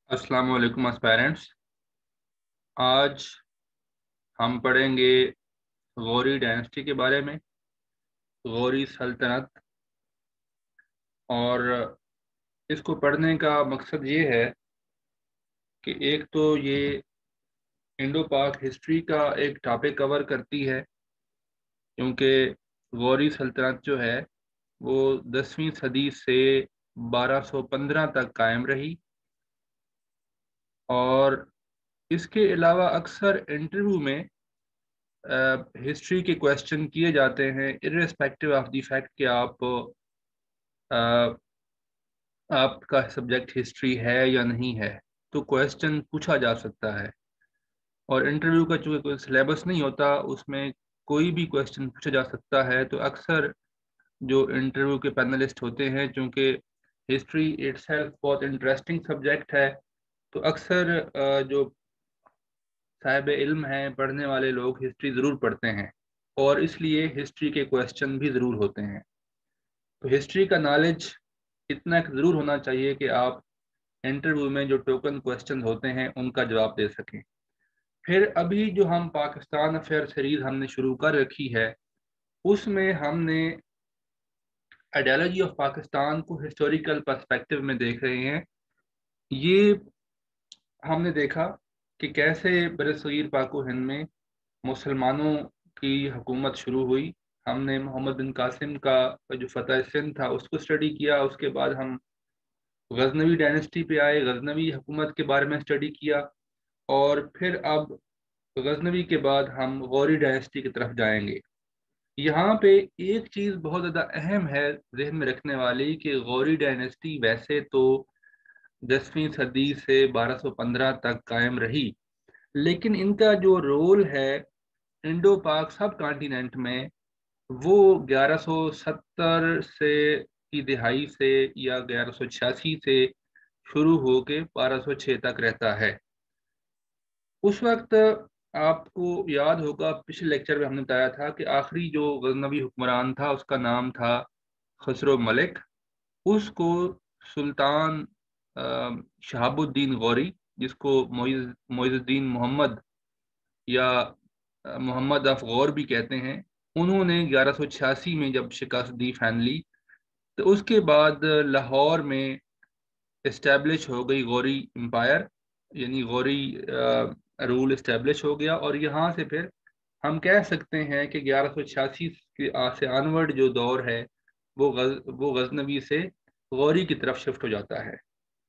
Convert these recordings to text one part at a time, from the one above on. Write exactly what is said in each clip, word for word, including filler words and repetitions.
अस्सलाम वालेकुम एस्पायरेंट्स। आज हम पढ़ेंगे गौरी डायनेस्टी के बारे में, गौरी सल्तनत। और इसको पढ़ने का मकसद ये है कि एक तो ये इंडो पाक हिस्ट्री का एक टॉपिक कवर करती है, क्योंकि गौरी सल्तनत जो है वो दसवीं सदी से बारह सौ पंद्रह तक कायम रही। और इसके अलावा अक्सर इंटरव्यू में हिस्ट्री के क्वेश्चन किए जाते हैं, इर्रेस्पेक्टिव ऑफ द फैक्ट कि आप अ, आपका सब्जेक्ट हिस्ट्री है या नहीं है, तो क्वेश्चन पूछा जा सकता है। और इंटरव्यू का चूंकि कोई सिलेबस नहीं होता, उसमें कोई भी क्वेश्चन पूछा जा सकता है। तो अक्सर जो इंटरव्यू के पैनलिस्ट होते हैं, चूंकि हिस्ट्री इटसेल्फ बहुत इंटरेस्टिंग सब्जेक्ट है, तो अक्सर अ, जो साहिब इल्म हैं, पढ़ने वाले लोग हिस्ट्री ज़रूर पढ़ते हैं, और इसलिए हिस्ट्री के क्वेश्चन भी ज़रूर होते हैं। तो हिस्ट्री का नॉलेज इतना ज़रूर होना चाहिए कि आप इंटरव्यू में जो टोकन क्वेश्चन होते हैं उनका जवाब दे सकें। फिर अभी जो हम पाकिस्तान अफेयर सीरीज हमने शुरू कर रखी है, उसमें हमने आइडियोलॉजी ऑफ पाकिस्तान को हिस्टोरिकल पर्सपेक्टिव में देख रहे हैं। ये हमने देखा कि कैसे बरसगीर पाको हिंद में मुसलमानों की हुकूमत शुरू हुई। हमने मोहम्मद बिन कासिम का जो फतह सिंध था उसको स्टडी किया। उसके बाद हम गजनवी डायनेस्टी पे आए, गजनवी हुकूमत के बारे में स्टडी किया। और फिर अब गजनवी के बाद हम गौरी डायनेस्टी की तरफ जाएंगे। यहाँ पे एक चीज़ बहुत ज़्यादा अहम है जहन में रखने वाली, कि गौरी डायनेस्टी वैसे तो दसवीं सदी से बारह सौ पंद्रह तक कायम रही, लेकिन इनका जो रोल है इंडो पाक सब कॉन्टिनेंट में, वो ग्यारह सौ सत्तर से की दिहाई से या ग्यारह सौ छियासी से शुरू होके बारह सौ छः तक रहता है। उस वक्त आपको याद होगा, पिछले लेक्चर में हमने बताया था कि आखिरी जो गजनवी हुक्मरान था उसका नाम था खसरो मलिक। उसको सुल्तान अ, शहाबुद्दीन गौरी, जिसको मोइज मोइजुद्दीन मोहम्मद या अ, मोहम्मद अफ गौर भी कहते हैं, उन्होंने ग्यारह सौ छियासी में जब शिकस्त दी फाइनली, तो उसके बाद लाहौर में इस्टेब्लिश हो गई गौरी एम्पायर, यानी गौरी रूल इस्टेब्लिश हो गया। और यहाँ से फिर हम कह सकते हैं कि ग्यारह सौ छियासी से आनवर्ड जो दौर है वो गज वो गजनवी से गौरी की तरफ शिफ्ट हो जाता है।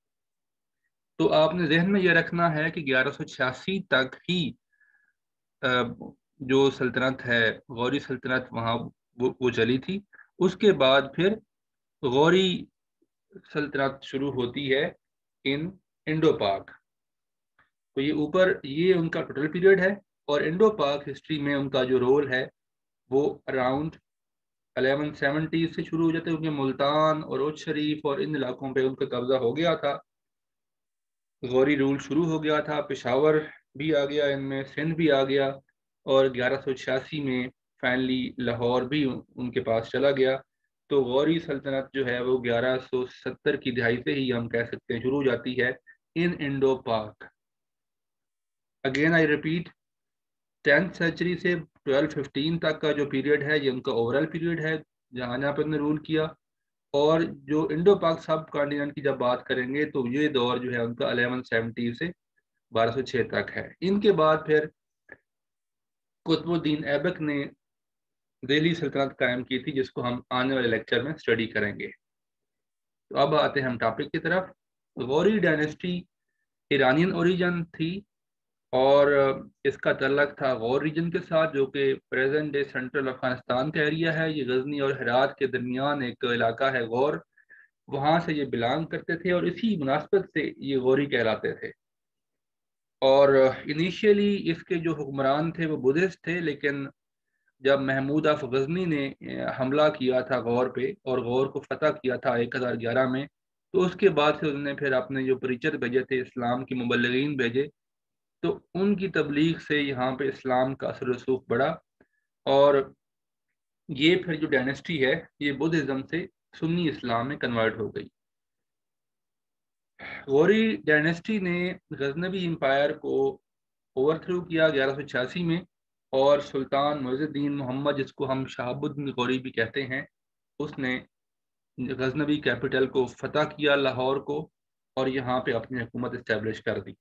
तो आपने जहन में यह रखना है कि ग्यारह सौ छियासी तक ही अ, जो सल्तनत है, गौरी सल्तनत, वहाँ वो, वो चली थी। उसके बाद फिर गौरी सल्तनत शुरू होती है इन इंडो पाक। तो ये ऊपर ये उनका टोटल पीरियड है। और इंडो पाक हिस्ट्री में उनका जो रोल है वो अराउंड इलेवन सेवेंटी से शुरू हो जाते हैं, क्योंकि मुल्तान और उच शरीफ और इन इलाकों पे उनका कब्जा हो गया था, गौरी रूल शुरू हो गया था। पेशावर भी आ गया इनमें, सिंध भी आ गया। और ग्यारह सौ छियासी में फाइनली लाहौर भी उनके पास चला गया। तो गौरी सल्तनत जो है वो ग्यारह सौ सत्तर की दिहाई से ही हम कह सकते हैं शुरू हो जाती है इन Indo Pak. Again I repeat, tenth century से ट्वेल्व फिफ्टीन तक का जो पीरियड है ये उनका ओवरऑल पीरियड है, जहाँ जहाँ पर उन्होंने रूल किया। और जो इंडो पाक सब कॉन्टिनेंट की जब बात करेंगे तो ये दौर जो है उनका इलेवन सेवेंटी से बारह सौ छः तक है। इनके बाद फिर कुतुबुद्दीन ऐबक ने दिल्ली सल्तनत कायम की थी, जिसको हम आने वाले लेक्चर में स्टडी करेंगे। तो अब आते हैं हम टॉपिक की तरफ। गौरी डायनेस्टी ईरानियन ओरिजिन थी, और इसका तल्लक था गौर रीजन के साथ, जो कि प्रेजेंट डे सेंट्रल अफगानिस्तान का एरिया है। ये गजनी और हेरात के दरमियान एक इलाका है गौर, वहाँ से ये बिलोंग करते थे, और इसी मुनासबत से ये गौरी कहलाते थे। और इनिशियली इसके जो हुक्मरान थे वो बुद्धिस्ट थे, लेकिन जब महमूद अफ गजनी ने अ, हमला किया था गौर पे और गौर को फतह किया था एक हज़ार ग्यारह में, तो उसके बाद से उन्होंने फिर अपने जो प्रीचर भेजे थे, इस्लाम की मुबल्लिगीन भेजे, तो उनकी तबलीग से यहाँ पे इस्लाम का असर रसूख बढ़ा। और ये फिर जो डायनेस्टी है ये बुद्धिज़्म से सुन्नी इस्लाम में कन्वर्ट हो गई। غوری ڈائنیسٹی نے غزنوی امپائر کو اوور تھرو کیا گیارہ سو چھیاسی میں، اور سلطان معز الدین محمد، جس کو ہم شہاب الدین غوری بھی کہتے ہیں، اس نے غزنوی کیپٹل کو فتح کیا، لاہور کو، اور یہاں پہ اپنی حکومت اسٹیبلش کر دی۔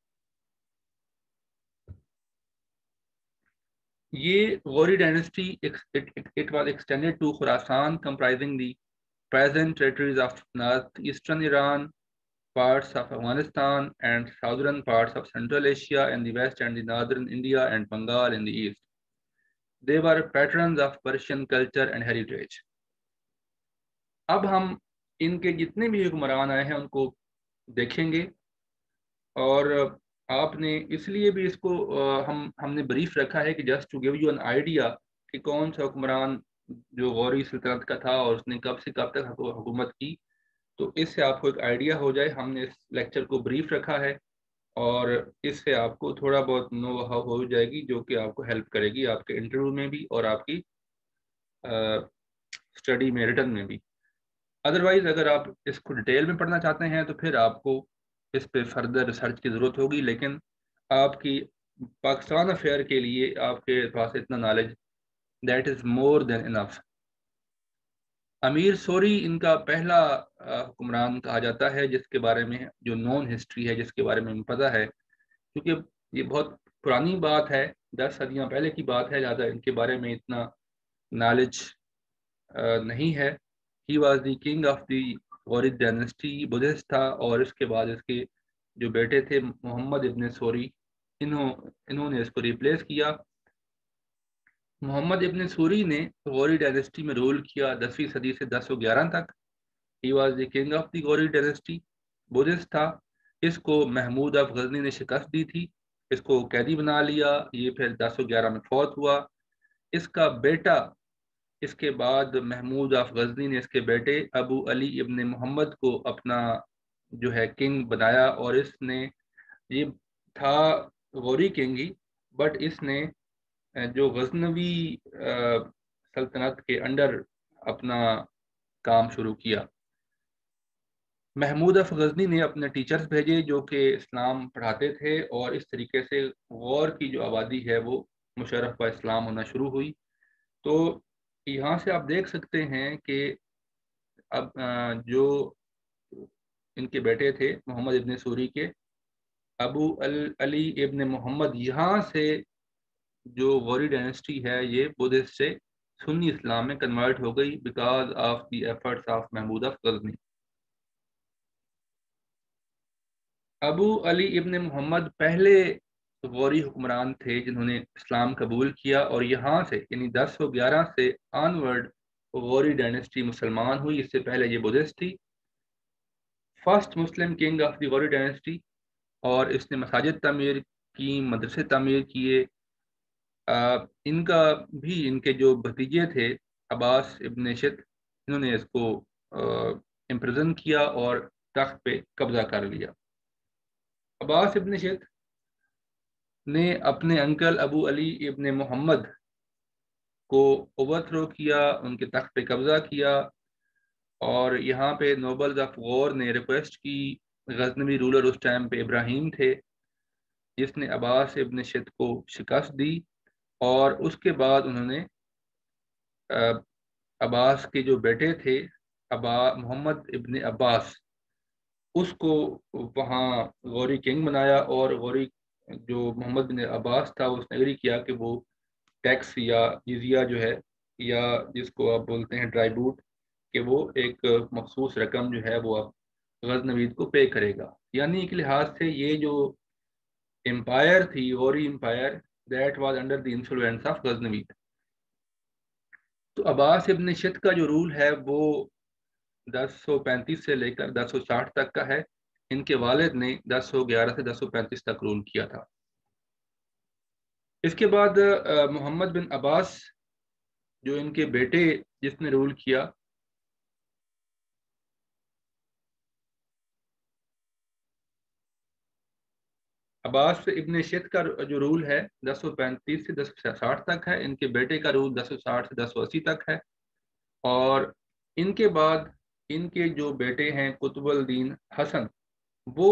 یہ Ghori dynasty it was extended to Khorasan, comprising the present territories of northeastern Iran, parts of Afghanistan, and southern parts of Central Asia in the west, and the northern India and Bengal in the east. They were patrons of Persian culture and heritage. اب ہم ان کے جتنے بھی حکمران آئے ہیں ان کو دیکھیں گے، اور آپ نے اس لیے بھی اس کو ہم ہم نے بریف رکھا ہے کہ just to give you an idea کہ کون سا حکمران جو غوری سلطنت کا تھا اور اس نے کب سے کب تک حکومت کی، تو اس سے آپ کو ایک آئیڈیا ہو جائے۔ ہم نے اس لیکچر کو بریف رکھا ہے، اور اس سے آپ کو تھوڑا بہت نو ہاؤ ہو جائے گی، جو کہ آپ کو ہیلپ کرے گی آپ کے انٹرویو میں بھی اور آپ کی اسٹڈی میں، ریٹن میں بھی۔ ادروائز اگر آپ اس کو ڈیٹیل میں پڑھنا چاہتے ہیں تو پھر آپ کو اس پہ فردر ریسرچ کی ضرورت ہوگی، لیکن آپ کی پاکستان افیئر کے لیے آپ کے پاس اتنا knowledge that is more than enough. Amir Suri ان کا پہلا حکمران کہا جاتا ہے، جس کے بارے میں جو نون ہسٹری ہے، جس کے بارے میں ہمیں پتہ ہے، کیونکہ یہ بہت پرانی بات ہے، دس صدیاں پہلے کی بات ہے، لہٰذا ان کے بارے میں اتنا نالج نہیں ہے۔ He was the king of the Ghori dynasty, Buddhist تھا، اور اس کے بعد اس کے جو بیٹے تھے محمد ابن سوری، انہوں انہوں نے اس کو ریپلیس کیا۔ محمد ابن سوری نے غوری ڈائنیسٹی میں رول کیا دسویں صدی سے دس سو گیارہ تک۔ He was the king of the Ghori dynasty, Buddhist تھا۔ اس کو محمود آف غزنی نے شکست دی تھی، اس کو قیدی بنا لیا، یہ پھر دس سو گیارہ میں فوت ہوا۔ اس کا بیٹا، اس کے بعد محمود آف غزنی نے اس کے بیٹے ابو علی ابن محمد کو اپنا جو ہے کنگ بنایا، اور اس نے یہ تھا غوری کنگ ہی، بٹ اس نے جو غزنوی سلطنت کے انڈر اپنا کام شروع کیا۔ محمود آف غزنی نے اپنے ٹیچرز بھیجے جو کہ اسلام پڑھاتے تھے، اور اس طریقے سے غور کی جو آبادی ہے وہ مشرف با اسلام ہونا شروع ہوئی۔ تو یہاں سے آپ دیکھ سکتے ہیں کہ اب جو ان کے بیٹے تھے محمد ابن سوری کے، ابو علی ابن محمد، یہاں سے جو غوری ڈائنیسٹی ہے یہ بدھسٹ سے سنی اسلام میں کنورٹ ہو گئی because of the efforts of Mahmud of Ghazni. Abu Ali ibn Muhammad پہلے غوری حکمران تھے جنہوں نے اسلام قبول کیا، اور یہاں سے یعنی دس سو گیارہ سے آنورڈ غوری ڈائنیسٹی مسلمان ہوئی، اس سے پہلے یہ بدھسٹ تھی۔ First Muslim king of the Ghori dynasty, اور اس نے مساجد تعمیر کی، مدرسے تعمیر کیے۔ ان کا بھی ان کے جو بھتیجے تھے عباس ابن شت، انہوں نے اس کو امپریزن کیا اور تخت پہ قبضہ کر لیا۔ عباس ابن شت نے اپنے انکل ابو علی ابن محمد کو اوور تھرو کیا، ان کے تخت پہ قبضہ کیا، اور یہاں پہ نوبلز آف غور نے ریکویسٹ کی۔ غزنوی رولر اس ٹائم پہ ابراہیم تھے، جس نے عباس ابن شت کو شکست دی، اور اس کے بعد انہوں نے عباس کے جو بیٹے تھے ابا محمد ابن عباس، اس کو وہاں غوری کنگ بنایا، اور غوری جو محمد بن عباس تھا اس نے اگری کیا کہ وہ ٹیکس یا جزیہ جو ہے، یا جس کو آپ بولتے ہیں ٹرائبوٹ، کہ وہ ایک مخصوص رقم جو ہے وہ اب غزنوید کو پے کرے گا۔ یعنی ایک لحاظ سے یہ جو امپائر تھی Ghori empire, that was under the influence of Ghaznavid. تو عباس ابن شت کا جو رول ہے وہ دس سو پینتیس سے لے کر دس سو ساٹھ تک کا ہے۔ ان کے والد نے دس سو گیارہ سے دس سو پینتیس تک رول کیا تھا۔ اس کے بعد محمد بن عباس جو ان کے بیٹے جس نے رول کیا، عباس ابن شت کا جو رول ہے دس سو پینتیس سے دس سو ساٹھ تک ہے، ان کے بیٹے کا رول دس سو ساٹھ سے دس سو اسی تک ہے، اور ان کے بعد ان کے جو بیٹے ہیں قطب الدین حسن، وہ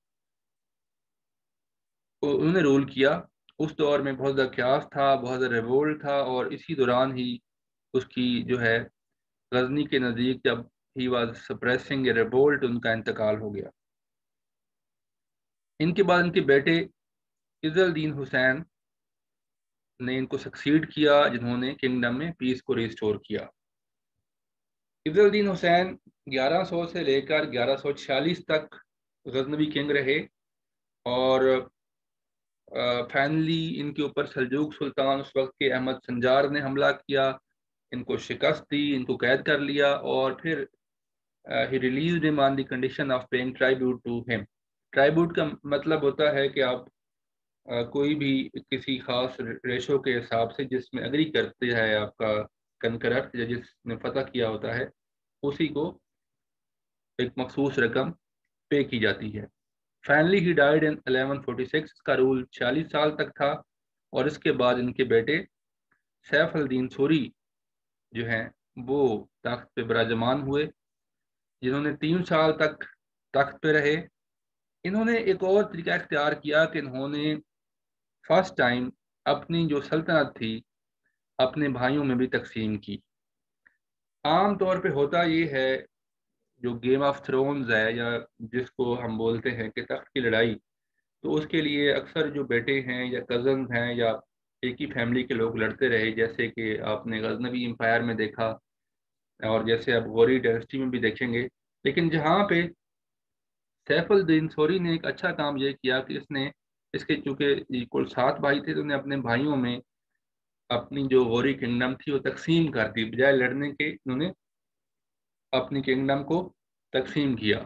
انہوں نے رول کیا. اس دور میں بہت زیادہ کیاس تھا, بہت زیادہ ریوولٹ تھا, اور اسی دوران ہی اس کی جو ہے غزنی کے نزدیک جب he was suppressing a revolt, ان کا انتقال ہو گیا. ان کے بعد ان کے بیٹے عز الدین حسین نے ان کو سکسیڈ کیا, جنہوں نے کنگڈم میں پیس کو ریسٹور کیا. عز الدین حسین گیارہ سو سے لے کر گیارہ سو چھیالیس تک غزنوی کنگ رہے, اور فائنلی ان کے اوپر سلجوق سلطان اس وقت کے احمد سنجار نے حملہ کیا, ان کو شکست دی, ان کو قید کر لیا, اور پھر he released him on the condition of paying tribute to him. Tribute کا مطلب ہوتا ہے کہ آپ کوئی بھی کسی خاص ریشو کے حساب سے جس میں اگری کرتے ہیں آپ کا کنکرر, یا جس نے فتح کیا ہوتا ہے, اسی کو ایک مخصوص رقم پے کی جاتی ہے. Finally he died in eleven forty six. کا رول چھیالیس سال تک تھا, اور اس کے بعد ان کے بیٹے سیف الدین سوری جو ہیں وہ تخت پہ براجمان ہوئے, جنہوں نے تین سال تک تخت پہ رہے. انہوں نے ایک اور طریقہ اختیار کیا کہ انہوں نے فرسٹ ٹائم اپنی جو سلطنت تھی اپنے بھائیوں میں بھی تقسیم کی. عام طور پہ ہوتا یہ ہے, جو گیم آف تھرونز ہے, یا جس کو ہم بولتے ہیں کہ تخت کی لڑائی, تو اس کے لیے اکثر جو بیٹے ہیں یا کزنز ہیں یا ایک ہی فیملی کے لوگ لڑتے رہے, جیسے کہ آپ نے غزنوی امپائر میں دیکھا, اور جیسے اب غوری ڈائنسٹی میں بھی دیکھیں گے. لیکن جہاں پہ سیف الدین سوری نے ایک اچھا کام یہ کیا کہ اس نے, اس کے چونکہ کل سات بھائی تھے, تو انہیں اپنے بھائیوں میں اپنی جو غوری کنگڈم تھی وہ تقسیم کر دی. بجائے لڑنے کے انہوں نے اپنی کنگڈم کو تقسیم کیا.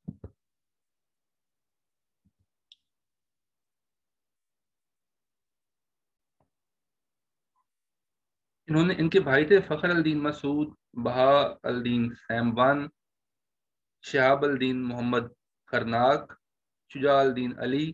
انہوں نے, ان کے بھائی تھے فخر الدین مسعود, بہا الدین سیموان, شہاب الدین محمد خرناک, شجاع الدین علی,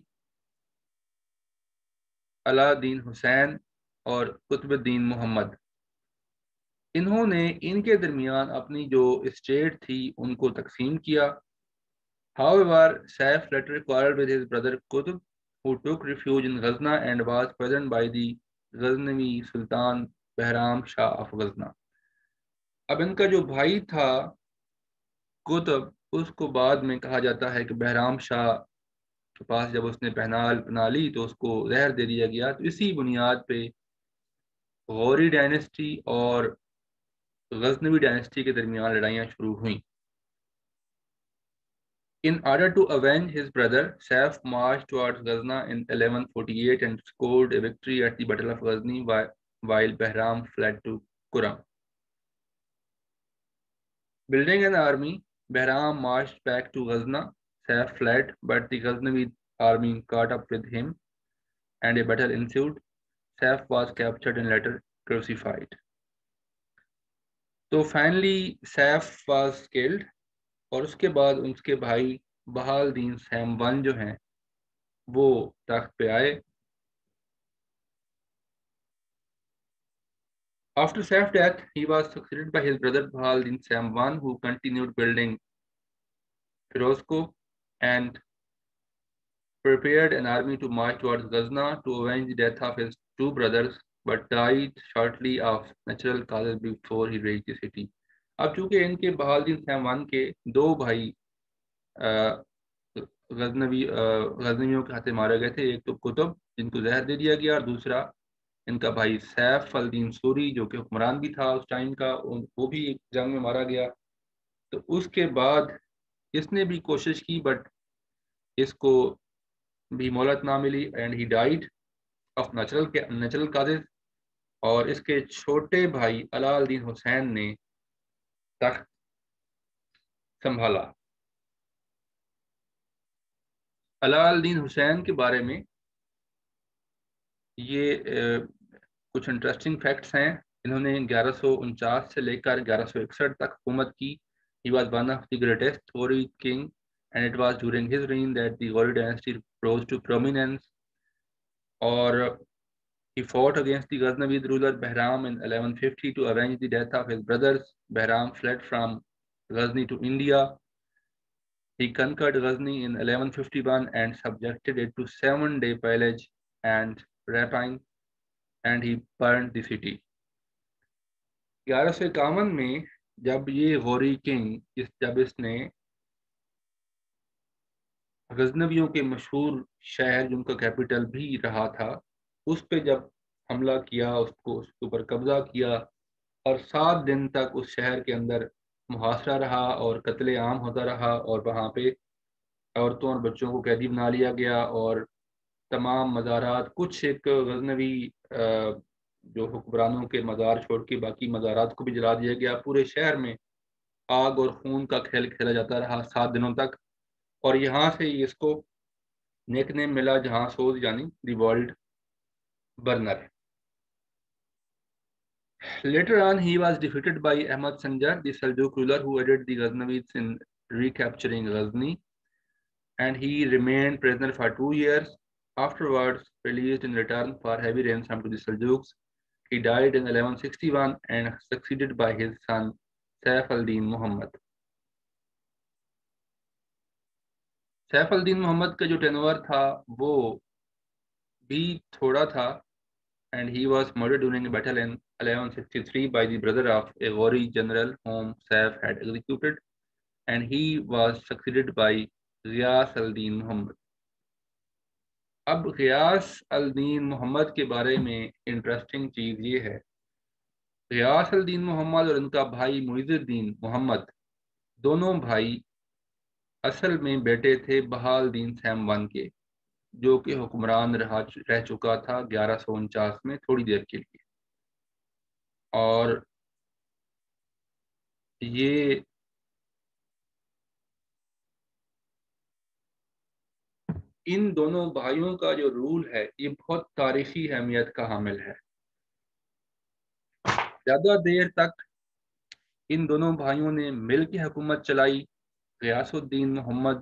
علاء الدین حسین, اور قطب الدین محمد. انہوں نے ان کے درمیان اپنی جو اسٹیٹ تھی ان کو تقسیم کیا. However, Saif later quarreled with his brother Qutb, who took refuge in Ghazna and was present by the Ghaznavi Sultan Behram Shah of Ghazna. اب ان کا جو بھائی تھا قطب, اس کو بعد میں کہا جاتا ہے کہ بہرام شاہ کے پاس جب اس نے پہنال پنا لی تو اس کو زہر دے دیا گیا. تو اسی بنیاد پہ غوری ڈائنسٹی اور غزنوی ڈائنسٹی کے درمیان لڑائیاں شروع ہوئیں. In order to avenge his brother, Saif marched towards Ghazna in eleven forty-eight and scored a victory at the Battle of Ghazni while Bahram fled to Quram. Building an army, Bahram marched back to Ghazna. Saif fled, but the Ghaznavi army caught up with him and a battle ensued. Saif was captured and later crucified. So finally, Saif was killed. اور اس کے بعد اس کے بھائی بہا الدین سیموان جو ہیں وہ تخت پہ آئے. After Saif's death, he was succeeded by his brother Baha al-Din Samwan, who continued building Firozko and prepared an army to march towards Ghazna to avenge the death of his two brothers, but died shortly of natural causes before he reached the city. اب چونکہ ان کے بہا الدین سیموان کے دو بھائی غزنوی غزنویوں کے ہاتھے مارے گئے تھے, ایک تو قطب جن کو زہر دے دیا گیا, اور دوسرا ان کا بھائی سیف الدین سوری جو کہ حکمران بھی تھا اس ٹائم کا, وہ بھی ایک جنگ میں مارا گیا. تو اس کے بعد اس نے بھی کوشش کی بٹ اس کو بھی مہلت نہ ملی, and he died of natural natural causes. اور اس کے چھوٹے بھائی علاء الدین حسین نے تخت سنبھالا. علاء الدین حسین کے بارے میں یہ کچھ انٹرسٹنگ فیکٹس ہیں. انہوں نے گیارہ سو انچاس سے لے کر گیارہ سو اکسٹھ تک حکومت کی. He was one of the greatest Ghori king, and it was during his reign that the Ghori dynasty rose to prominence. اور he fought against the Ghaznavid ruler Bahram in eleven fifty to avenge the death of his brothers. Bahram fled from Ghazni to India. He conquered Ghazni in eleven fifty-one and subjected it to seven-day pillage and rapine, and he burned the city. گیارہ سو اکاون میں جب یہ Ghori king جب اس نے غزنویوں کے مشہور شہر جن کا کیپٹل بھی رہا تھا اس پہ جب حملہ کیا، اس کو اس کے اوپر قبضہ کیا اور سات دن تک اس شہر کے اندر محاصرہ رہا اور قتل عام ہوتا رہا، اور وہاں پہ عورتوں اور بچوں کو قیدی بنا لیا گیا، اور تمام مزارات، کچھ ایک غزنوی جو حکمرانوں کے مزار چھوڑ کے باقی مزارات کو بھی جلا دیا گیا. پورے شہر میں آگ اور خون کا کھیل کھیلا جاتا رہا سات دنوں تک، اور یہاں سے اس کو نیک نیم ملا جہاں سوز، یعنی the world burner. Later on, he was defeated by Ahmad Sanjar, the Seljuk ruler who aided the Ghaznavids in recapturing Ghazni, and he remained prisoner for two years. Afterwards, released in return for heavy ransom to the Seljuks, he died in eleven sixty-one and succeeded by his son Saif al-Din Muhammad. Saif al-Din Muhammad کا جو tenor تھا وہ بھی تھوڑا تھا، and he was murdered during a battle in eleven sixty-three by the brother of a Ghori general whom Saif had executed, and he was succeeded by غیاث الدین محمد. اب غیاث الدین محمد کے بارے میں انٹرسٹنگ چیز یہ ہے، غیاث الدین محمد اور ان کا بھائی معیز الدین محمد دونوں بھائی اصل میں بیٹے تھے بہال دین سیم ون کے، جو کہ حکمران رہا رہ چکا تھا گیارہ سو انچاس میں تھوڑی دیر کے لیے. اور یہ ان دونوں بھائیوں کا جو رول ہے یہ بہت تاریخی اہمیت کا حامل ہے. زیادہ دیر تک ان دونوں بھائیوں نے مل کے حکومت چلائی. غیاث الدین محمد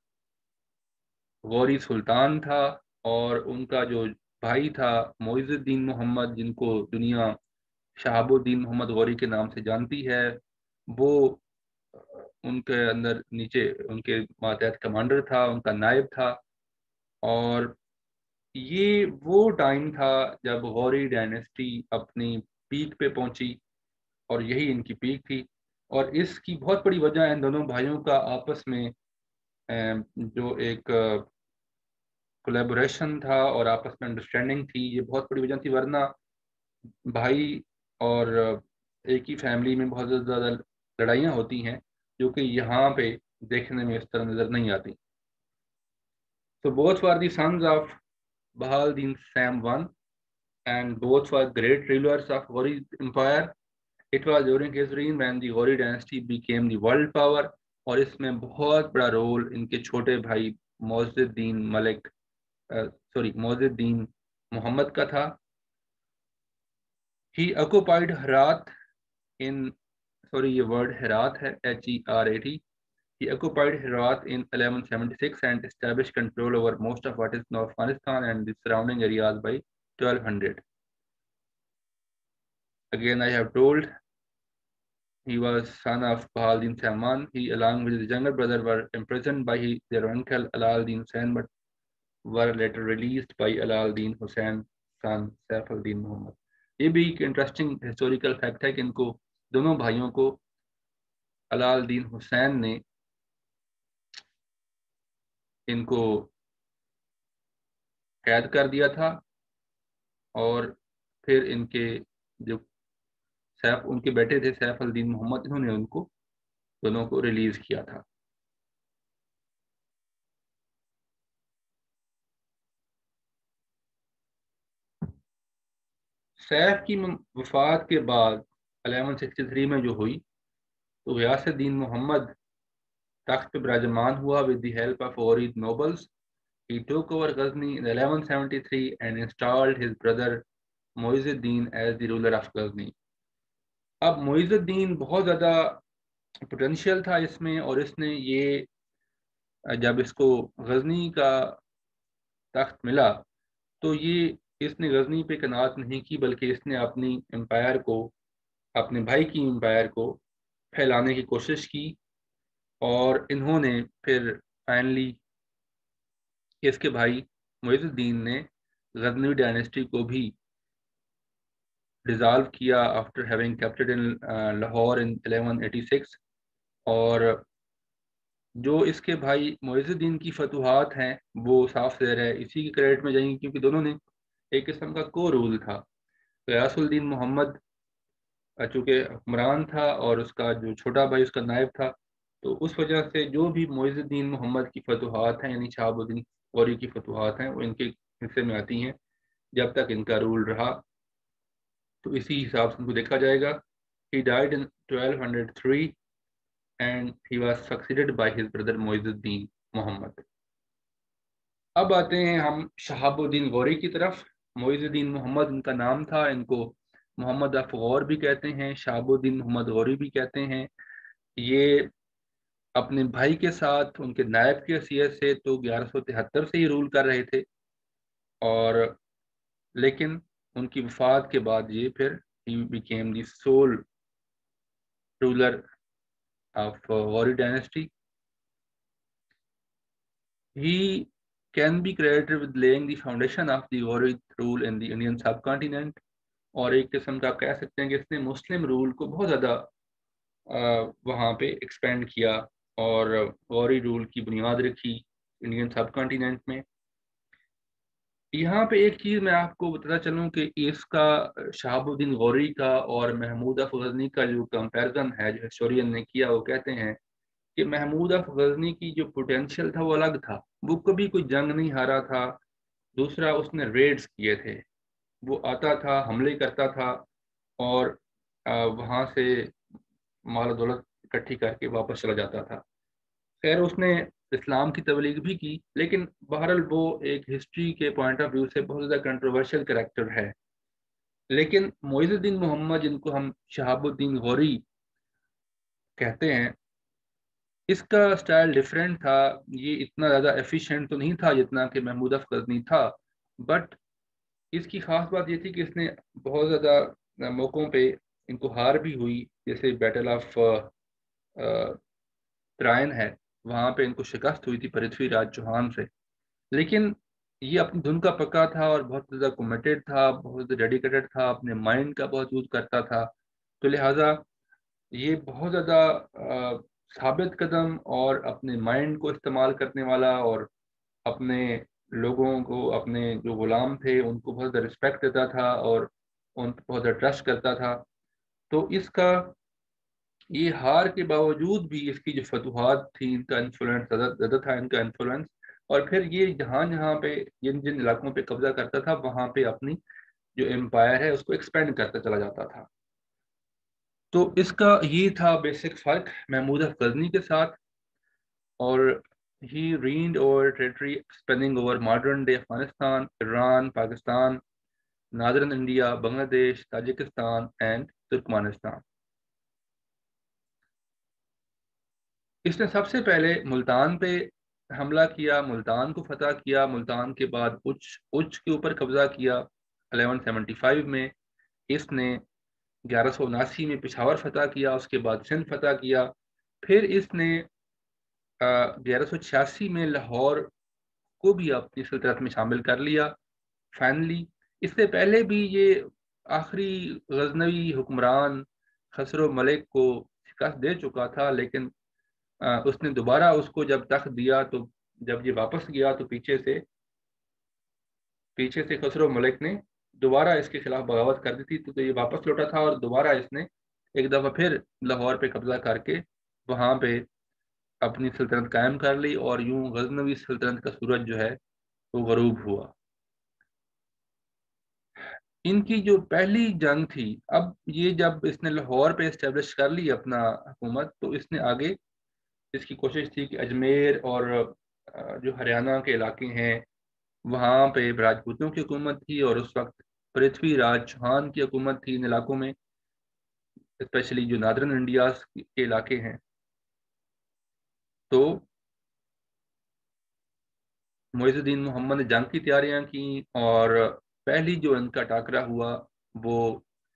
غوری سلطان تھا، اور ان کا جو بھائی تھا معیز الدین محمد، جن کو دنیا شہاب الدین محمد غوری کے نام سے جانتی ہے، وہ ان کے اندر نیچے ان کے ماتحت کمانڈر تھا، ان کا نائب تھا. اور یہ وہ ٹائم تھا جب غوری ڈائنیسٹی اپنی پیک پہ پہنچی، اور یہی ان کی پیک تھی. اور اس کی بہت بڑی وجہ ان دونوں بھائیوں کا آپس میں جو ایک کولیبوریشن تھا اور آپس میں انڈرسٹینڈنگ تھی، یہ بہت بڑی وجہ تھی. ورنہ بھائی اور ایک ہی فیملی میں بہت زیادہ لڑائیاں ہوتی ہیں جو کہ یہاں پہ دیکھنے میں اس طرح نظر نہیں آتی. So both were the sons of Bahal Din Sam one, and both were great rulers of Ghori Empire. It was during his reign when the Ghori dynasty became the world power, اور اس میں بہت بڑا role in کے چھوٹے بھائی معز الدین ملک sorry معز الدین محمد کا تھا. He occupied Herat in sorry یہ ورڈ ہرات ہے H E R A T. He occupied Herat in eleven seventy-six and established control over most of what is now Afghanistan and the surrounding areas by twelve hundred. Again, I have told he was son of Bahal Din Saman. He, along with his younger brother, were imprisoned by his, their uncle Alal Din Hussain, but were later released by Alal Din Hussain, son Saif al-Din Muhammad. یہ بھی ایک interesting historical fact ہے کہ ان کو دونوں بھائیوں کو علال دین حسین نے ان کو قید کر دیا تھا، اور پھر ان کے جو سیف ان کے بیٹے تھے سیف الدین محمد، انہوں نے ان کو دونوں کو ریلیز کیا تھا. سیف کی وفات کے بعد الیون سکسٹی تھری میں جو ہوئی تو غیاث الدین محمد تخت پہ براجمان ہوا with the help of Ghorid nobles. He took over Ghazni in eleven seventy-three and installed his brother Muiz al-Din as the ruler of Ghazni. اب معیز الدین بہت زیادہ پوٹینشیل تھا اس میں، اور اس نے یہ جب اس کو غزنی کا تخت ملا تو یہ اس نے غزنی پہ قناعت نہیں کی، بلکہ اس نے اپنی امپائر کو، اپنے بھائی کی امپائر کو پھیلانے کی کوشش کی. اور انہوں نے پھر فائنلی اس کے بھائی معیز الدین نے غزنوی ڈائنیسٹی کو بھی ڈیزالو کیا after having captured in Lahore in eleven eighty six. اور جو اس کے بھائی معیز الدین کی فتوحات ہیں وہ صاف ظاہر ہے اسی کی کریڈٹ میں جائیں گی، کیونکہ دونوں نے ایک قسم کا کو رول تھا. غیاث الدین محمد چونکہ حکمران تھا اور اس کا جو چھوٹا بھائی اس کا نائب تھا، تو اس وجہ سے جو بھی معیز الدین محمد کی فتوحات ہیں یعنی شہاب الدین غوری کی فتوحات ہیں وہ ان کے حصے میں آتی ہیں جب تک ان کا رول رہا. تو اسی حساب سے ان کو دیکھا جائے گا. He died in twelve oh three and he was succeeded by his brother معیز الدین محمد. اب آتے ہیں ہم شہاب الدین غوری کی طرف. معیز الدین محمد ان کا نام تھا، ان کو محمد اف غور بھی کہتے ہیں، شہاب الدین محمد غوری بھی کہتے ہیں. یہ اپنے بھائی کے ساتھ ان کے نائب کی حیثیت سے تو گیارہ سو تہتر سے ہی رول کر رہے تھے، اور لیکن ان کی وفات کے بعد یہ پھر he became the sole ruler of uh, Ghori dynasty. He can be credited with laying the foundation of the Ghori rule in the Indian subcontinent. اور ایک قسم کا کہہ سکتے ہیں کہ اس نے مسلم رول کو بہت زیادہ وہاں پہ ایکسپینڈ کیا اور غوری رول کی بنیاد رکھی انڈین سب کانٹیننٹ میں. یہاں پہ ایک چیز میں آپ کو بتاتا چلوں کہ اس کا شہاب الدین غوری کا اور محمود اف غزنی کا جو کمپیرزن ہے جو ہسٹورین نے کیا، وہ کہتے ہیں کہ محمود اف غزنی کی جو پوٹینشیل تھا وہ الگ تھا. وہ کبھی کوئی جنگ نہیں ہارا تھا. دوسرا اس نے ریڈز کیے تھے، وہ آتا تھا، حملے کرتا تھا اور وہاں سے مال و دولت اکٹھی کر کے واپس چلا جاتا تھا. خیر اس نے اسلام کی تبلیغ بھی کی، لیکن بہرحال وہ ایک ہسٹری کے پوائنٹ آف ویو سے بہت زیادہ کنٹروورشل کریکٹر ہے. لیکن معیز الدین محمد جن کو ہم شہاب الدین غوری کہتے ہیں، اس کا سٹائل ڈیفرنٹ تھا. یہ اتنا زیادہ ایفیشینٹ تو نہیں تھا جتنا کہ محمود اف غزنی تھا، بٹ اس کی خاص بات یہ تھی کہ اس نے بہت زیادہ موقعوں پہ ان کو ہار بھی ہوئی، جیسے بیٹل آف ترائن ہے، وہاں پہ ان کو شکست ہوئی تھی پرتھوی راج چوہان سے. لیکن یہ اپنی دھن کا پکا تھا اور بہت زیادہ کمیٹیڈ تھا، بہت زیادہ ڈیڈیکیٹڈ تھا، اپنے مائنڈ کا بہت یوز کرتا تھا. تو لہٰذا یہ بہت زیادہ ثابت قدم اور اپنے مائنڈ کو استعمال کرنے والا اور اپنے لوگوں کو، اپنے جو غلام تھے ان کو بہت زیادہ رسپیکٹ دیتا تھا اور ان کو بہت زیادہ ٹرسٹ کرتا تھا. تو اس کا یہ ہار کے باوجود بھی اس کی جو فتوحات تھی ان کا انفلوئنس زیادہ تھا، ان کا انفلوئنس. اور پھر یہ جہاں جہاں پہ جن جن علاقوں پہ قبضہ کرتا تھا وہاں پہ اپنی جو امپائر ہے اس کو ایکسپینڈ کرتا چلا جاتا تھا. تو اس کا یہ تھا بیسک فرق محمود اف غزنی کے ساتھ. اور he reigned over territory spanning over modern day Afghanistan, Iran, Pakistan, Northern India, Bangladesh, Tajikistan and Turkmenistan. اس نے سب سے پہلے ملتان پہ حملہ کیا، ملتان کو فتح کیا. ملتان کے بعد اچ اچ کے اوپر قبضہ کیا الیون سیونٹی فائیو میں. اس نے گیارہ سو اناسی میں پشاور فتح کیا، اس کے بعد سندھ فتح کیا. پھر اس نے گیارہ سو چھیاسی میں لاہور کو بھی اپنی سلطنت میں شامل کر لیا فائنلی. اس سے پہلے بھی یہ آخری غزنوی حکمران خسرو ملک کو شکست دے چکا تھا، لیکن اس نے دوبارہ اس کو جب تخت دیا تو جب یہ واپس گیا تو پیچھے سے پیچھے سے خسرو ملک نے دوبارہ اس کے خلاف بغاوت کر دی تھی. تو یہ واپس لوٹا تھا اور دوبارہ اس نے ایک دفعہ پھر لاہور پہ قبضہ کر کے وہاں پہ اپنی سلطنت قائم کر لی، اور یوں غزنوی سلطنت کا سورج جو ہے وہ غروب ہوا. ان کی جو پہلی جنگ تھی، اب یہ جب اس نے لاہور پہ اسٹیبلش کر لی اپنا حکومت، تو اس نے آگے اس کی کوشش تھی کہ اجمیر اور جو ہریانہ کے علاقے ہیں وہاں پہ راجپوتوں کی حکومت تھی، اور اس وقت پرتھوی راج چوہان کی حکومت تھی ان علاقوں میں، اسپیشلی جو نادرن انڈیاز کے علاقے ہیں. تو معیز الدین محمد نے جنگ کی تیاریاں کی، اور پہلی جو ان کا ٹاکرا ہوا وہ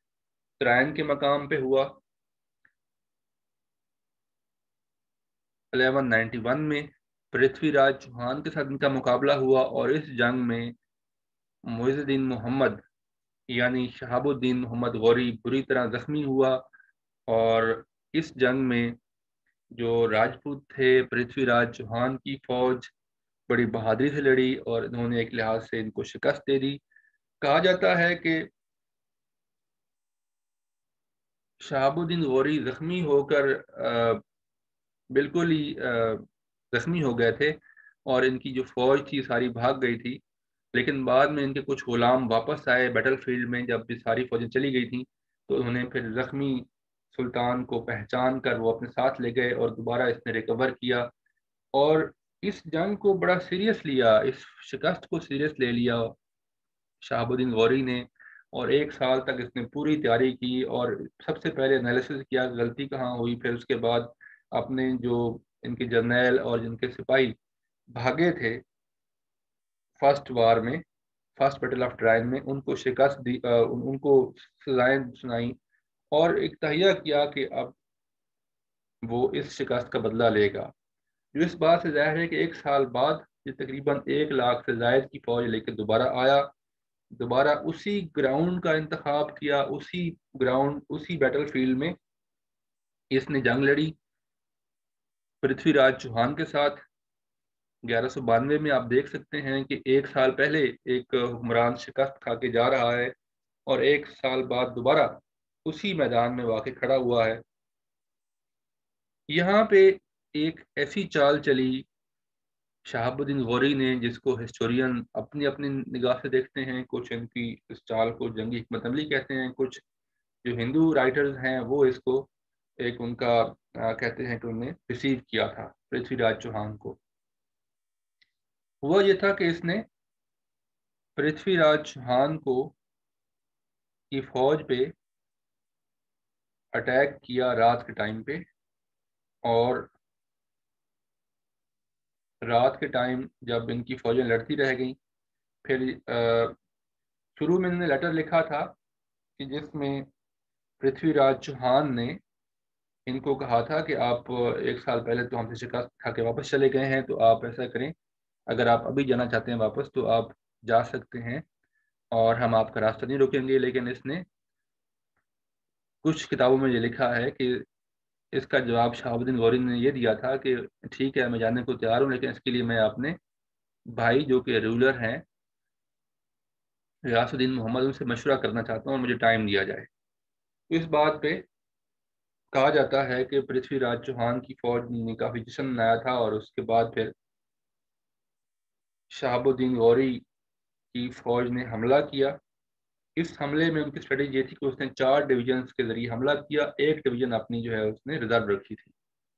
ترائن کے مقام پہ ہوا. الیون نائنٹی ون میں پرتھوی راج چوہان کے ساتھ ان کا مقابلہ ہوا، اور اس جنگ میں معز الدین محمد یعنی شہاب الدین محمد غوری بری طرح زخمی ہوا، اور اس جنگ میں جو راجپوت تھے پرتھوی راج چوہان کی فوج بڑی بہادری سے لڑی، اور انہوں نے ایک لحاظ سے ان کو شکست دے دی۔ کہا جاتا ہے کہ شہاب الدین غوری زخمی ہو کر بالکل ہی زخمی ہو گئے تھے، اور ان کی جو فوج تھی ساری بھاگ گئی تھی، لیکن بعد میں ان کے کچھ غلام واپس آئے بیٹل فیلڈ میں۔ جب یہ ساری فوجیں چلی گئی تھیں تو انہوں نے پھر زخمی سلطان کو پہچان کر وہ اپنے ساتھ لے گئے، اور دوبارہ اس نے ریکور کیا، اور اس جنگ کو بڑا سیریس لیا، اس شکست کو سیریس لے لیا شہاب الدین غوری نے، اور ایک سال تک اس نے پوری تیاری کی، اور سب سے پہلے انالیسس کیا غلطی کہاں ہوئی، پھر اس کے بعد اپنے جو ان کے جرنیل اور جن کے سپاہی بھاگے تھے فرسٹ وار میں، فرسٹ بیٹل آف ٹرائن میں، ان کو شکست دی، ان کو سزائیں سنائی، اور ایک تہیہ کیا کہ اب وہ اس شکست کا بدلہ لے گا، جو اس بات سے ظاہر ہے کہ ایک سال بعد یہ تقریباً ایک لاکھ سے زائد کی فوج لے کے دوبارہ آیا، دوبارہ اسی گراؤنڈ کا انتخاب کیا، اسی گراؤنڈ اسی بیٹل فیلڈ میں اس نے جنگ لڑی پرتھوی راج چوہان کے ساتھ۔ گیارہ سو بانوے میں آپ دیکھ سکتے ہیں کہ ایک سال پہلے ایک حکمران شکست کھا کے جا رہا ہے، اور ایک سال بعد دوبارہ اسی میدان میں واقع کھڑا ہوا ہے۔ یہاں پہ ایک ایسی چال چلی شہاب الدین غوری نے جس کو ہسٹورین اپنی اپنی نگاہ سے دیکھتے ہیں، کچھ ان کی اس چال کو جنگی حکمت عملی کہتے ہیں، کچھ جو ہندو رائٹرز ہیں وہ اس کو ایک ان کا کہتے ہیں کہ انہوں نے ریسیو کیا تھا پرتھوی راج چوہان کو۔ ہوا یہ تھا کہ اس نے پرتھوی راج چوہان کو کی فوج پہ اٹیک کیا رات کے ٹائم پہ، اور رات کے ٹائم جب ان کی فوجیں لڑتی رہ گئیں، پھر شروع میں انہوں نے لیٹر لکھا تھا کہ جس میں پرتھوی راج چوہان نے ان کو کہا تھا کہ آپ ایک سال پہلے تو ہم سے شکست کھا کے واپس چلے گئے ہیں، تو آپ ایسا کریں، اگر آپ ابھی جانا چاہتے ہیں واپس تو آپ جا سکتے ہیں، اور ہم آپ کا راستہ نہیں روکیں گے۔ لیکن اس نے کچھ کتابوں میں یہ لکھا ہے کہ اس کا جواب شہاب الدین غوری نے یہ دیا تھا کہ ٹھیک ہے میں جانے کو تیار ہوں، لیکن اس کے لیے میں اپنے بھائی جو کہ رولر ہیں غیاث الدین محمد ان سے مشورہ کرنا چاہتا ہوں اور مجھے ٹائم دیا جائے۔ اس بات پہ کہا جاتا ہے کہ پرتھوی راج چوہان کی فوج نے کافی جشن منایا تھا، اور اس کے بعد پھر شہاب الدین غوری کی فوج نے حملہ کیا۔ اس حملے میں ان کی اسٹریٹجی یہ تھی کہ اس نے چار ڈویژنز کے ذریعے حملہ کیا، ایک ڈویژن اپنی جو ہے اس نے ریزرو رکھی تھی۔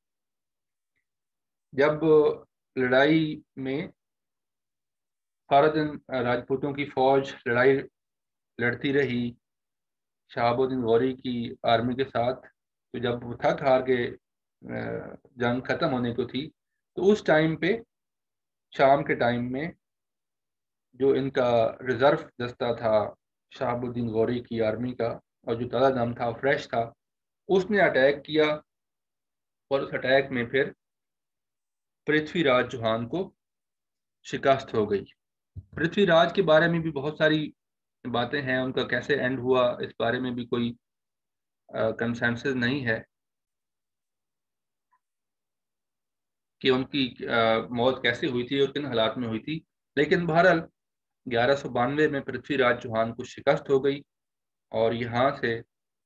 جب لڑائی میں سارا دن راجپوتوں کی فوج لڑائی لڑتی رہی شہاب الدین غوری کی آرمی کے ساتھ، تو جب وہ تھک ہار کے جنگ ختم ہونے کو تھی، تو اس ٹائم پہ شام کے ٹائم میں جو ان کا ریزرو دستہ تھا شہاب الدین غوری کی آرمی کا، اور جو تازہ دم تھا فریش تھا، اس نے اٹیک کیا، اور اس اٹیک میں پھر پرتھوی راج چوہان کو شکست ہو گئی۔ پرتھوی راج کے بارے میں بھی بہت ساری باتیں ہیں، ان کا کیسے اینڈ ہوا اس بارے میں بھی کوئی کنسنسس نہیں ہے کہ ان کی موت کیسے ہوئی تھی اور کن حالات میں ہوئی تھی، لیکن بہرحال گیارہ سو بانوے میں پرتھوی راج چوہان کو شکست ہو گئی، اور یہاں سے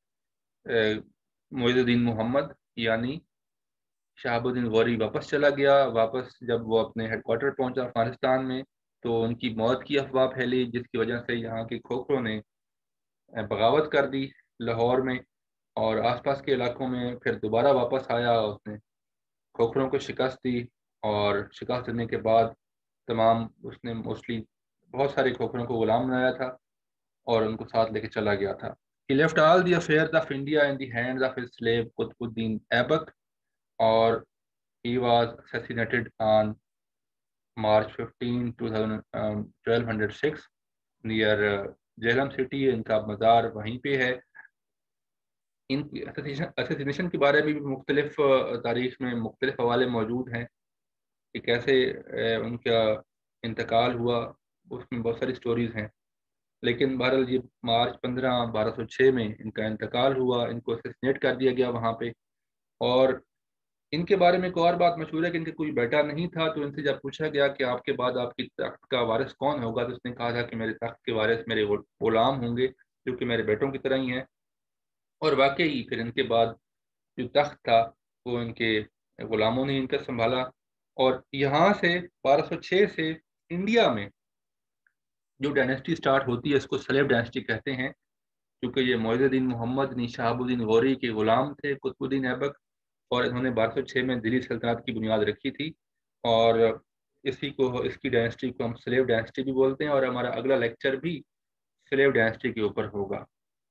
معز الدین محمد یعنی شہاب الدین غوری واپس چلا گیا۔ واپس جب وہ اپنے ہیڈ کوارٹر پہنچا افغانستان میں، تو ان کی موت کی افواہ پھیلی، جس کی وجہ سے یہاں کے کھوکھروں نے بغاوت کر دی لاہور میں اور آس پاس کے علاقوں میں۔ پھر دوبارہ واپس آیا، اس نے کھوکھروں کو شکست دی، اور شکست دینے کے بعد تمام اس نے موسٹلی بہت سارے کھوکھروں کو غلام بنایا تھا اور ان کو ساتھ لے کے چلا گیا تھا۔ He left all the affairs of India in the hands of his slave Qutbuddin Aibak, اور he was assassinated on March fifteenth, twelve oh six near Jhelum city, ان کا مزار وہیں پہ ہے۔ ان کی اسیسینیشن کے بارے میں بھی مختلف تاریخ میں مختلف حوالے موجود ہیں کہ کیسے ان کا انتقال ہوا، اس میں بہت ساری سٹوریز ہیں، لیکن بہرحال یہ مارچ پندرہ بارہ سو چھ میں ان کا انتقال ہوا، ان کو اسیسنیٹ کر دیا گیا وہاں پہ۔ اور ان کے بارے میں ایک اور بات مشہور ہے کہ ان کا کوئی بیٹا نہیں تھا، تو ان سے جب پوچھا گیا کہ آپ کے بعد آپ کی تخت کا وارث کون ہوگا، تو اس نے کہا تھا کہ میرے تخت کے وارث میرے غلام ہوں گے جو کہ میرے بیٹوں کی طرح ہی ہیں۔ اور واقعی پھر ان کے بعد جو تخت تھا وہ ان کے غلاموں نے ان کا سنبھالا، اور یہاں سے بارہ سو چھ سے انڈیا میں جو ڈائنیسٹی سٹارٹ ہوتی ہے اس کو سلیب ڈائنیسٹی کہتے ہیں، کیونکہ یہ معز الدین محمد یعنی شہاب الدین غوری کے غلام تھے قطب الدین ایبک، اور انہوں نے بارہ سو چھ میں دلی سلطنت کی بنیاد رکھی تھی، اور اسی کو اس کی ڈائنیسٹی کو ہم سلیب ڈائنیسٹی بھی بولتے ہیں، اور ہمارا اگلا لیکچر بھی سلیب ڈائنیسٹی کے اوپر ہوگا۔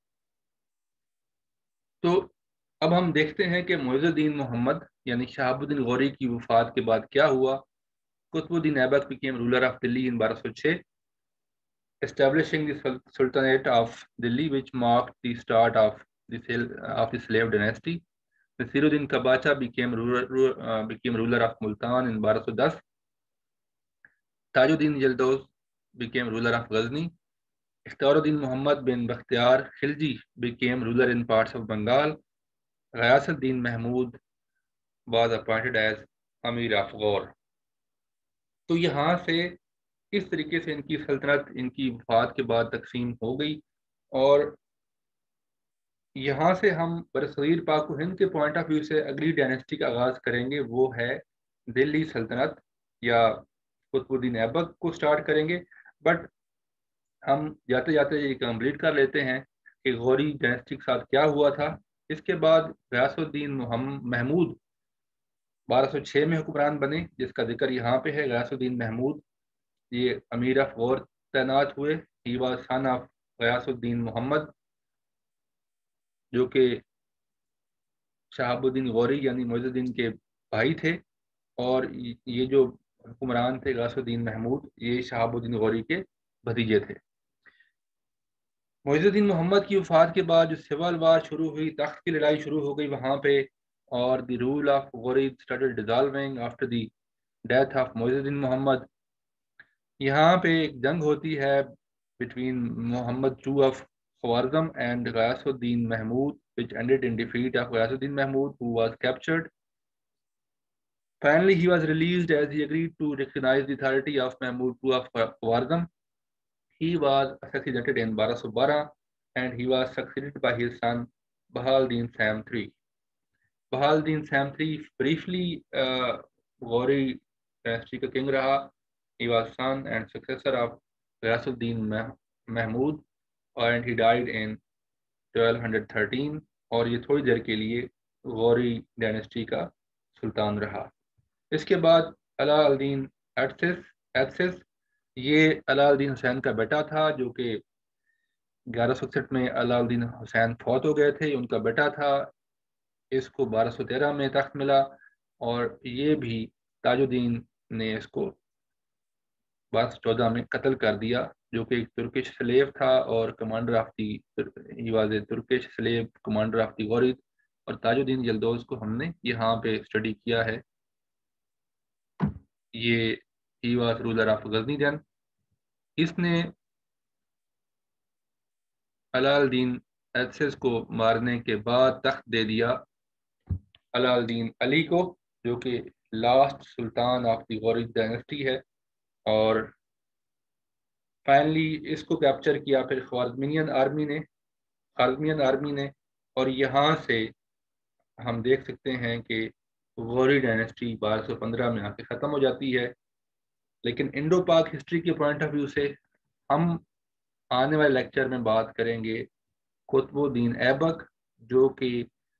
تو اب ہم دیکھتے ہیں کہ معز الدین محمد یعنی شہاب الدین غوری کی وفات کے بعد کیا ہوا۔ قطب الدین Aibak became ruler of Delhi in بارہ سو چھ, establishing the Sultanate of Delhi, which marked the start of the, of the slave dynasty. Nasiruddin Kabacha became ruler, uh, became ruler of Multan in بارہ سو دس. Tajuddin Yildiz became ruler of Ghazni. Ikhtiaruddin Muhammad bin Bakhtiar Khilji became ruler in parts of Bengal. Ghayasuddin Mahmud was appointed as Amir of Ghor. تو یہاں سے اس طریقے سے ان کی سلطنت ان کی وفات کے بعد تقسیم ہو گئی، اور یہاں سے ہم برصغیر پاک و ہند کے پوائنٹ آف ویو سے اگلی ڈائنیسٹی کا آغاز کریں گے، وہ ہے دلی سلطنت یا قطب الدین ایبک کو سٹارٹ کریں گے۔ بٹ ہم جاتے جاتے یہ کمپلیٹ کر لیتے ہیں کہ غوری ڈائنیسٹی کے ساتھ کیا ہوا تھا۔ اس کے بعد غیاث الدین محمود بارہ سو چھ میں حکمران بنے، جس کا ذکر یہاں پہ ہے۔ غیاث الدین محمود یہ امیر آف غور تعینات ہوئے۔ ہی واز سن آف غیاث الدین محمد جو کہ شہاب الدین غوری یعنی معز الدین کے بھائی تھے، اور یہ جو حکمران تھے غیاث الدین محمود یہ شہاب الدین غوری کے بھتیجے تھے۔ معز الدین محمد کی وفات کے بعد جو سول وار شروع ہوئی، تخت کی لڑائی شروع ہو گئی وہاں پہ، اور the rule of Ghori started dissolving after the death of معز الدین محمد۔ یہاں پہ ایک جنگ ہوتی ہے between Muhammad two of Khwarazm and Ghiyas al-Din Mahmud which ended in defeat of Ghayasuddin Mahmud, who was captured. Finally, he was released as he agreed to recognize the authority of Mahmud two of Khwarizm. He was assassinated in بارہ سو بارہ and he was succeeded by his son Bahauddin Sam the third. Bahauddin Sam the third briefly uh, Ghori dynasty کا king رہا۔ He was son and successor of Ghayasuddin Mahmud and he died in twelve thirteen، اور یہ تھوڑی دیر کے لیے Ghori dynasty کا سلطان رہا۔ اس کے بعد علا الدین ایتسس، یہ علا الدین حسین کا بیٹا تھا، جو کہ گیارہ سو اکسٹھ میں علا الدین حسین فوت ہو گئے تھے، ان کا بیٹا تھا۔ اس کو بارہ سو تیرہ میں تخت ملا، اور یہ بھی تاج الدین نے اس کو بارہ سو چودہ میں قتل کر دیا، جو کہ ایک ترکش سلیو تھا اور commander of the he was a Turkish slave commander of the Ghurid. اور تاج الدین یلدوز کو ہم نے یہاں پہ اسٹڈی کیا ہے، یہ he was ruler of Ghazni then. اس نے علا الدین ایتسس کو مارنے کے بعد تخت دے دیا علا الدین علی کو، جو کہ last sultan of the Ghurid dynasty ہے، اور فائنلی اس کو کیپچر کیا پھر خوارزمین آرمی نے خوارزمین آرمی نے اور یہاں سے ہم دیکھ سکتے ہیں کہ غوری ڈائنیسٹی بارہ سو پندرہ میں آ کے ختم ہو جاتی ہے۔ لیکن انڈو پاک ہسٹری کے پوائنٹ آف ویو سے ہم آنے والے لیکچر میں بات کریں گے قطب الدین ایبک، جو کہ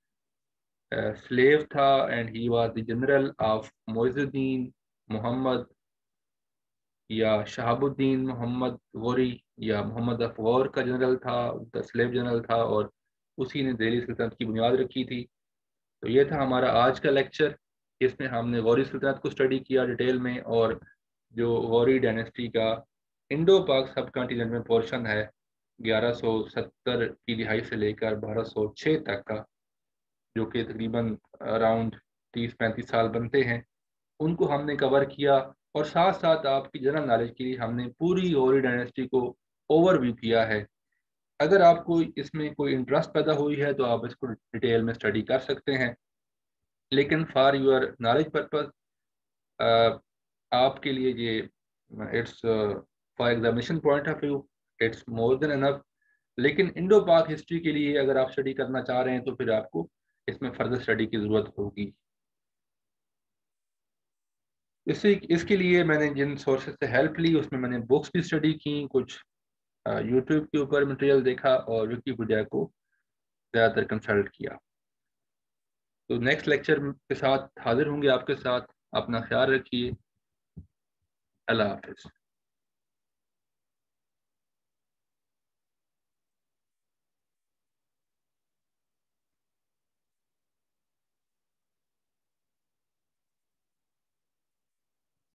سلیو تھا and he was the general of Muizz al-Din محمد یا شہاب الدین محمد غوری یا محمد اف غور کا جنرل تھا، اس کا سلیو جنرل تھا، اور اسی نے دہلی سلطنت کی بنیاد رکھی تھی۔ تو یہ تھا ہمارا آج کا لیکچر، اس میں ہم نے غوری سلطنت کو اسٹڈی کیا ڈیٹیل میں، اور جو غوری ڈائنیسٹی کا انڈو پاک سب کانٹیننٹ میں پورشن ہے گیارہ سو ستر کی دہائی سے لے کر بارہ سو چھ تک کا، جو کہ تقریباً اراؤنڈ تیس پینتیس سال بنتے ہیں، ان کو ہم نے کور کیا، اور ساتھ ساتھ آپ کی جنرل نالج کے لیے ہم نے پوری غوری ڈائنیسٹی کو اوور ویو کیا ہے۔ اگر آپ کو اس میں کوئی انٹرسٹ پیدا ہوئی ہے تو آپ اس کو ڈیٹیل میں اسٹڈی کر سکتے ہیں، لیکن فار یور نالج پرپز آپ کے لیے یہ it's for examination point of view it's more than enough. لیکن انڈو پاک ہسٹری کے لیے اگر آپ اسٹڈی کرنا چاہ رہے ہیں تو پھر آپ کو اس میں فردر اسٹڈی کی ضرورت ہوگی۔ اس سے اس کے لیے میں نے جن سورسز سے ہیلپ لی اس میں میں نے بکس بھی اسٹڈی کی، کچھ یوٹیوب کے اوپر مٹیریل دیکھا، اور ویکیپیڈیا کو زیادہ تر کنسلٹ کیا۔ تو نیکسٹ لیکچر کے ساتھ حاضر ہوں گے آپ کے ساتھ، اپنا خیال رکھیے، اللہ حافظ۔